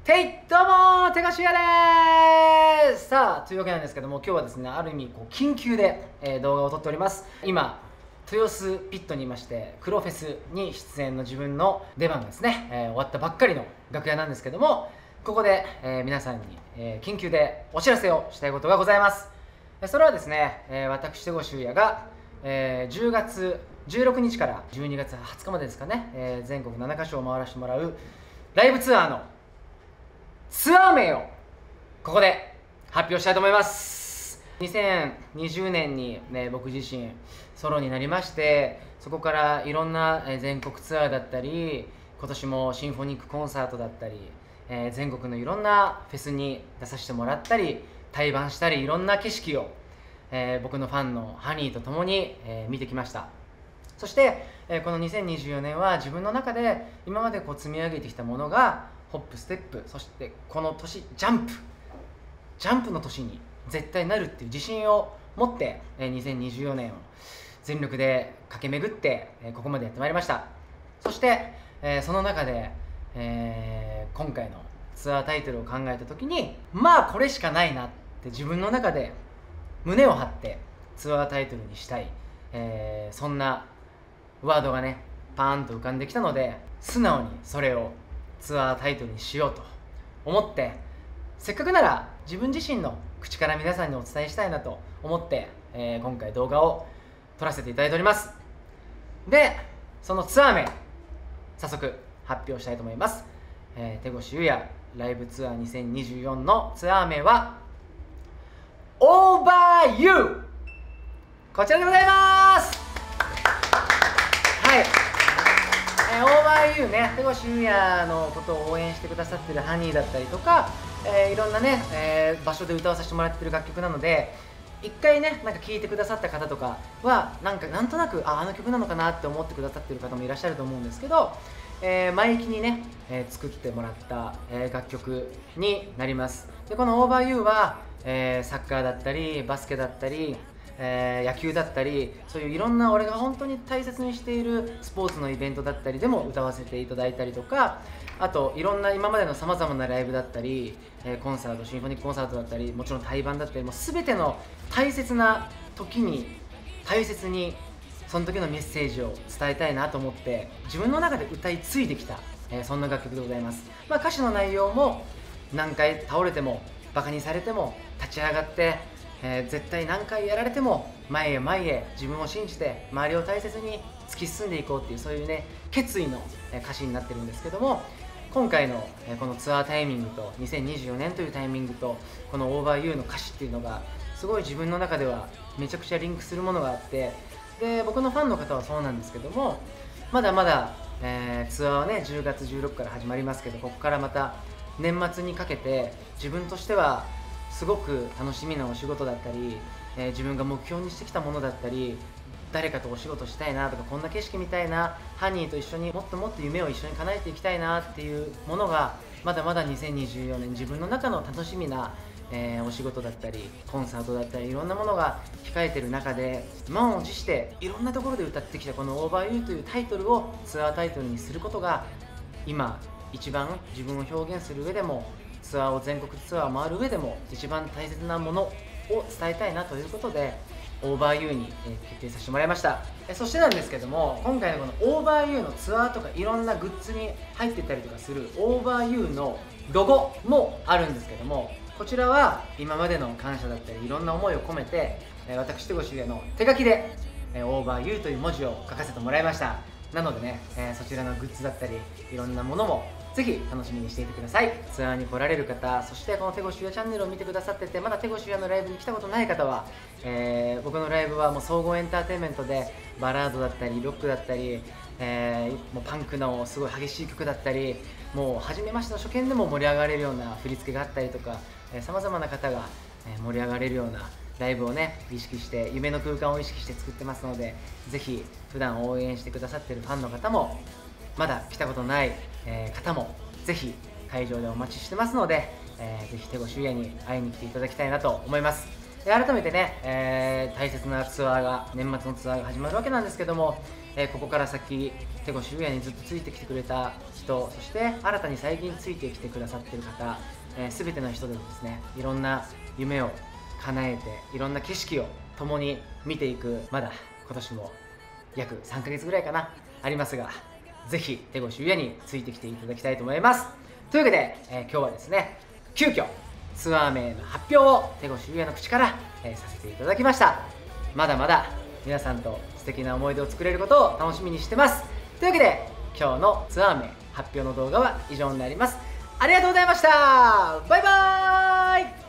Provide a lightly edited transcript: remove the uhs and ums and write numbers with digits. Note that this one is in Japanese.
どうもー、手越やでーす。さあ、というわけなんですけども、今日はですね、ある意味緊急で、動画を撮っております。今、豊洲ピットにいまして、黒フェスに出演の自分の出番がですね、終わったばっかりの楽屋なんですけども、ここで、皆さんに、緊急でお知らせをしたいことがございます。それはですね、私、手越やが、10月16日から12月20日までですかね、全国7カ所を回らせてもらうライブツアーのツアー名をここで発表したいと思います。2020年に、僕自身ソロになりまして、そこからいろんな全国ツアーだったり、今年もシンフォニックコンサートだったり、全国のいろんなフェスに出させてもらったり、対バンしたり、いろんな景色を、僕のファンのハニーと共に、見てきました。そして、この2024年は自分の中で今まで積み上げてきたものがホップステップ、そしてこの年ジャンプの年に絶対なるっていう自信を持って2024年を全力で駆け巡ってここまでやってまいりました。そしてその中で今回のツアータイトルを考えた時に、まあこれしかないなって自分の中で胸を張ってツアータイトルにしたい、そんなワードがねパーンと浮かんできたので、素直にそれをツアータイトルにしようと思って、せっかくなら自分自身の口から皆さんにお伝えしたいなと思って、今回動画を撮らせていただいております。で、そのツアー名早速発表したいと思います。手越優也ライブツアー2024のツアー名は Over You、 こちらでございます。はい、オーバーユーね、手越優也のことを応援してくださってるハニーだったりとか、いろんなね、場所で歌わさせてもらってる楽曲なので、一回ねなんか聴いてくださった方とかはなんとなくあの曲なのかなって思ってくださってる方もいらっしゃると思うんですけど、前行きにね、作ってもらった、楽曲になります。でこのオーバーユーは、サッカーだったりバスケだったり野球だったり、そういういろんな俺が本当に大切にしているスポーツのイベントだったりでも歌わせていただいたりとか、あといろんな今までのさまざまなライブだったり、コンサート、シンフォニックコンサートだったり、もちろん対バンだったり、もう全ての大切な時に大切にその時のメッセージを伝えたいなと思って自分の中で歌い継いできた、そんな楽曲でございます。歌詞の内容も何回倒れてもバカにされても立ち上がって、絶対何回やられても前へ前へ自分を信じて周りを大切に突き進んでいこうっていう、そういうね決意の歌詞になってるんですけども、今回のこのツアータイミングと2024年というタイミングとこの Over You の歌詞っていうのがすごい自分の中ではめちゃくちゃリンクするものがあって、で僕のファンの方はそうなんですけども、まだまだ、ツアーはね10月16から始まりますけど、ここからまた年末にかけて自分としてはすごく楽しみなお仕事だったり、自分が目標にしてきたものだったり、誰かとお仕事したいなとか、こんな景色見たいな、ハニーと一緒にもっともっと夢を一緒に叶えていきたいなっていうものがまだまだ2024年自分の中の楽しみな、お仕事だったりコンサートだったりいろんなものが控えてる中で、満を持していろんなところで歌ってきたこの Over You というタイトルをツアータイトルにすることが今一番自分を表現する上でも、ツアーを全国ツアーを回る上でも一番大切なものを伝えたいなということで Over You に決定させてもらいました。そしてなんですけども、今回のこの Over You のツアーとかいろんなグッズに入ってたりとかする Over You のロゴもあるんですけども、こちらは今までの感謝だったりいろんな思いを込めて私手越優也の手書きで Over You という文字を書かせてもらいました。なのでね、そちらのグッズだったりいろんなものもぜひ楽しみにしていてください。ツアーに来られる方、そしてこの手越優也チャンネルを見てくださっててまだ手越優也のライブに来たことない方は、僕のライブはもう総合エンターテインメントでバラードだったりロックだったり、もうパンクのすごい激しい曲だったり、もう初めましての初見でも盛り上がれるような振り付けがあったりとか、さまざまな方が盛り上がれるようなライブをね意識して、夢の空間を意識して作ってますので、ぜひ普段応援してくださってるファンの方もまだ来たことない、方もぜひ会場でお待ちしてますので、ぜひ手越優也に会いに来ていただきたいなと思います。改めてね、大切なツアーが年末のツアーが始まるわけなんですけども、ここから先手手越渋谷にずっとついてきてくれた人、そして新たに最近ついてきてくださっている方、全ての人でですね、いろんな夢を叶えて、いろんな景色を共に見ていく、まだ今年も約3ヶ月ぐらいかなありますが、ぜひ手越渋谷についてきていただきたいと思います。というわけで、今日はですね、急遽ツアー名の発表を手越渋谷の口から、させていただきました。まだまだ皆さんと素敵な思い出を作れることを楽しみにしてます。というわけで今日のツアー名発表の動画は以上になります。ありがとうございました。バイバーイ。